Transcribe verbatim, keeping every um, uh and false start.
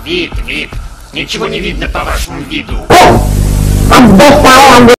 Вид, вид. Ничего не видно по вашему виду.